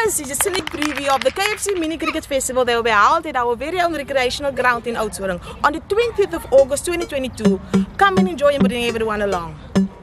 This is a sneak preview of the KFC Mini Cricket Festival that will be held at our very own recreational ground in Oudtshoorn on the 20th of August 2022. Come and enjoy and bring everyone along.